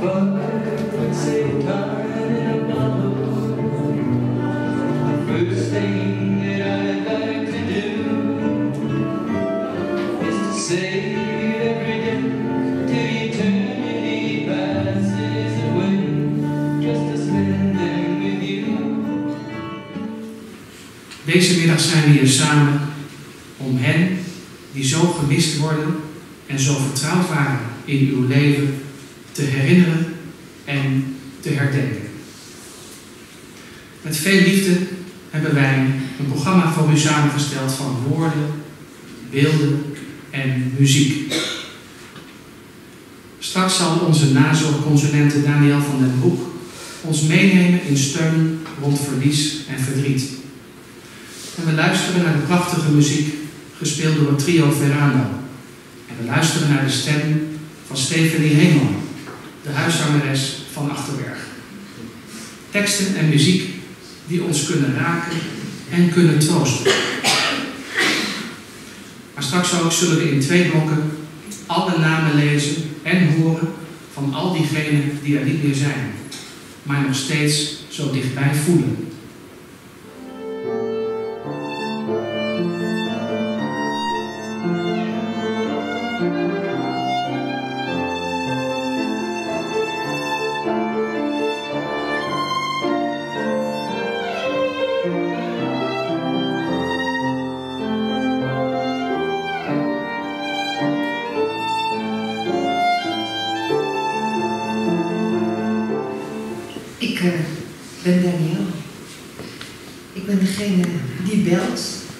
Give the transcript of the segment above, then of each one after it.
Deze middag zijn we hier samen om hen die zo gemist worden en zo vertrouwd waren in uw leven te herinneren en te herdenken. Met veel liefde hebben wij een programma voor u samengesteld van woorden, beelden en muziek. Straks zal onze nazorgconsulente Daniel van den Broek ons meenemen in steun rond verlies en verdriet. En we luisteren naar de prachtige muziek gespeeld door het trio Verano. En we luisteren naar de stem van Stefanie Heeman, de huiszangeres van Achterberg. Teksten en muziek die ons kunnen raken en kunnen troosten. Maar straks ook zullen we in 2 blokken alle namen lezen en horen van al diegenen die er niet meer zijn, maar nog steeds zo dichtbij voelen. Ik ben Daniel. Ik ben degene die belt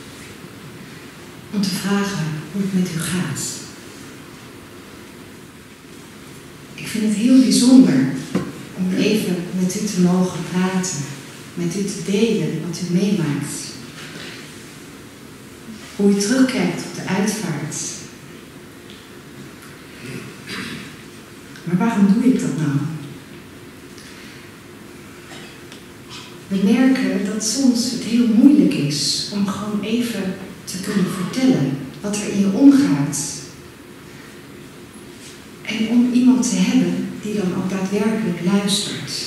om te vragen hoe het met u gaat. Ik vind het heel bijzonder om even met u te mogen praten, met u te delen wat u meemaakt. Hoe u terugkijkt op de uitvaart. Maar waarom doe ik dat nou? We merken dat soms het heel moeilijk is om gewoon even te kunnen vertellen wat er in je omgaat. En om iemand te hebben die dan ook daadwerkelijk luistert.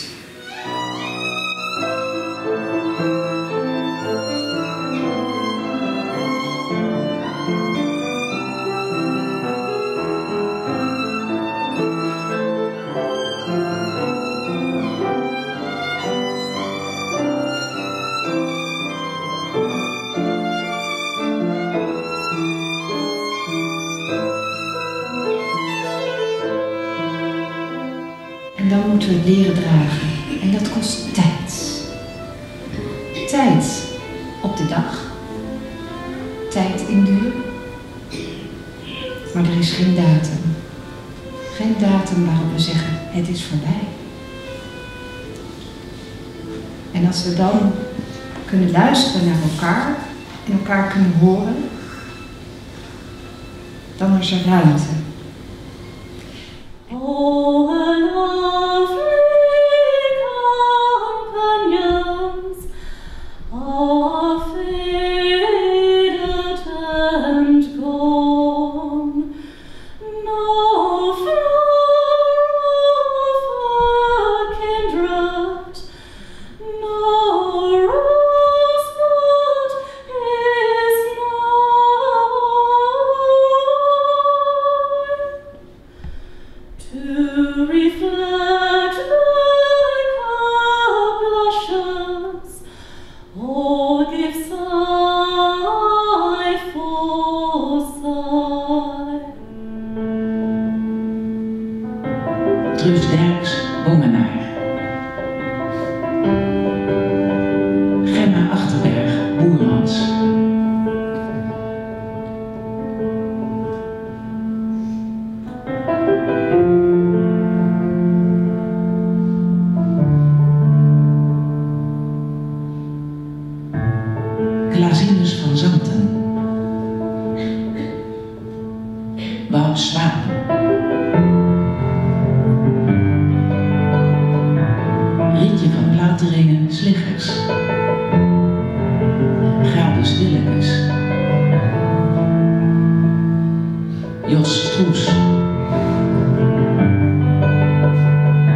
En dan moeten we het leren dragen. En dat kost tijd. Tijd op de dag. Tijd in duur. Maar er is geen datum. Geen datum waarop we zeggen, het is voorbij. En als we dan kunnen luisteren naar elkaar en elkaar kunnen horen, dan is er ruimte. Oh, a lovely companions are faded and gone. No flower of a kindred, no rosebud is nigh to reflect like our blushes, or give sigh for sigh. Truus Derks, Bongenaar. Gemma Achterberg, Boermans. Glazines van Zanten. Wout Swaap. Rietje van Plateringen, Sliggers. Gade Stillekes. Jos Stroes.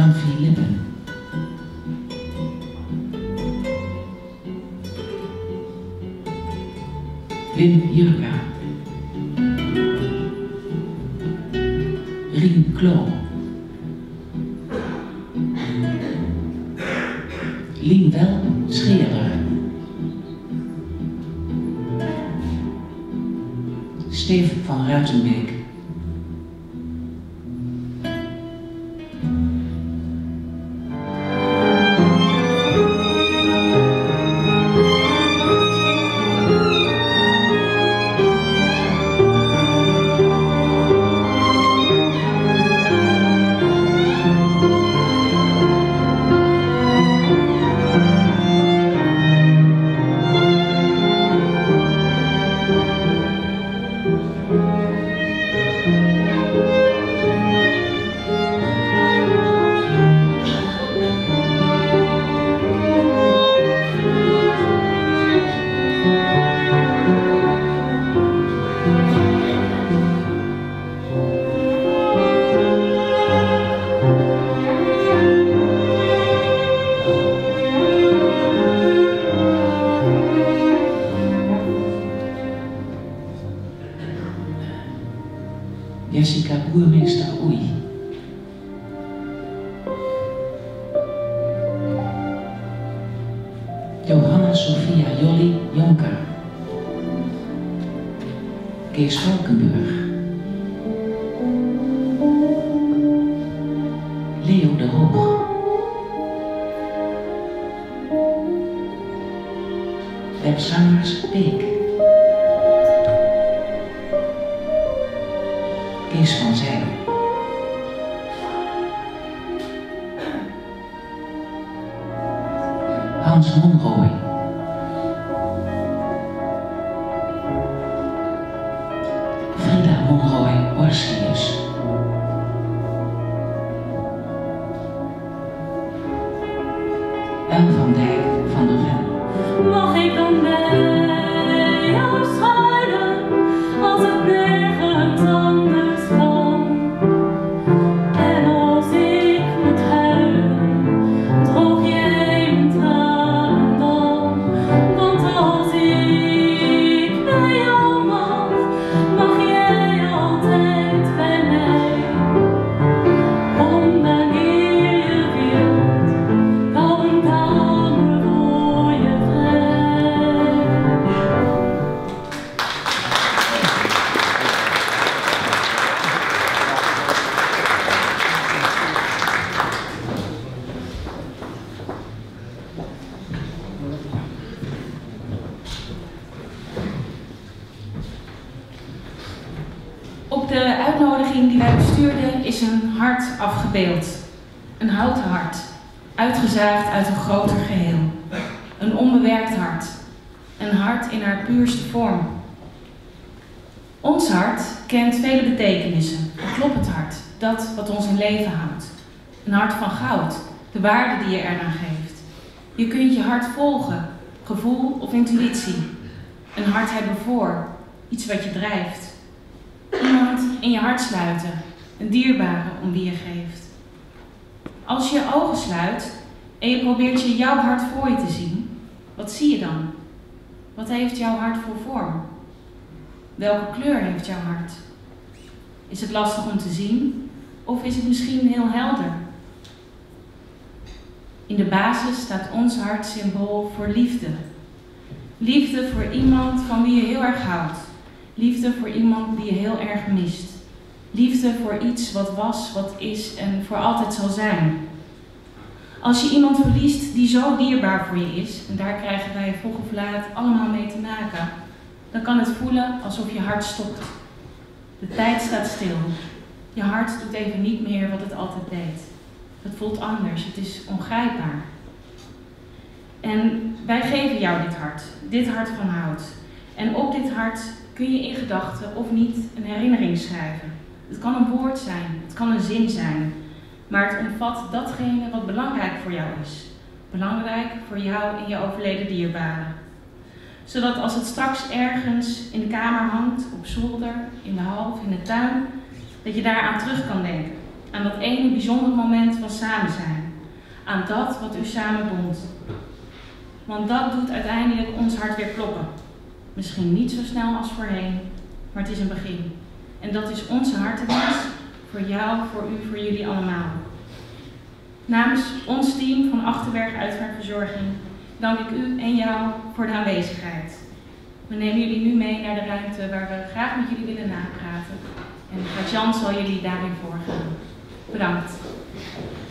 Amphi Lippen. Wim Jurka. Rien Klo. Lienwel Scherer. Steven van Ruitenbeek. Jessica Boermeester Oei. Johanna Sophia Jolly Jonker. Kees Valkenburg. Leo de Hoog. Web Sangers Beek. Kees van Zijl. Hans Monrooy. Frida Monrooy Horsius. El van Dijk van der Ven. Mag ik dan bij jou schuilen als het nergens anders kan? En als ik moet huilen, droog jij mijn tranen dan? Want als ik bij jou mag jij altijd bij mij. Kom wanneer je wilt, bouw een kamer voor je vrij. Op de uitnodiging die wij bestuurden is een hart afgebeeld. Een houten hart, uitgezaagd uit een groter geheel. Een onbewerkt hart. Een hart in haar puurste vorm. Ons hart kent vele betekenissen. Een kloppend hart, dat wat ons in leven houdt. Een hart van goud, de waarde die je eraan geeft. Je kunt je hart volgen, gevoel of intuïtie. Een hart hebben voor, iets wat je drijft. Iemand in je hart sluiten, een dierbare om wie je geeft. Als je je ogen sluit en je probeert jouw hart voor je te zien, wat zie je dan? Wat heeft jouw hart voor vorm? Welke kleur heeft jouw hart? Is het lastig om te zien of is het misschien heel helder? In de basis staat ons hart symbool voor liefde. Liefde voor iemand van wie je heel erg houdt. Liefde voor iemand die je heel erg mist. Liefde voor iets wat was, wat is en voor altijd zal zijn. Als je iemand verliest die zo dierbaar voor je is, en daar krijgen wij vroeg of laat allemaal mee te maken, dan kan het voelen alsof je hart stopt. De tijd staat stil. Je hart doet even niet meer wat het altijd deed. Het voelt anders, het is ongrijpbaar. En wij geven jou dit hart van hout. En op dit hart kun je in gedachten of niet een herinnering schrijven. Het kan een woord zijn, het kan een zin zijn, maar het omvat datgene wat belangrijk voor jou is. Belangrijk voor jou en je overleden dierbaren. Zodat als het straks ergens in de kamer hangt, op zolder, in de hal of in de tuin, dat je daaraan terug kan denken. Aan dat ene bijzondere moment van samen zijn. Aan dat wat u samen bond. Want dat doet uiteindelijk ons hart weer kloppen. Misschien niet zo snel als voorheen, maar het is een begin. En dat is onze hartenwens voor jou, voor u, voor jullie allemaal. Namens ons team van Achterberg Uitvaartverzorging dank ik u en jou voor de aanwezigheid. We nemen jullie nu mee naar de ruimte waar we graag met jullie willen napraten. En Gert-Jan zal jullie daarin voorgaan. Bedankt.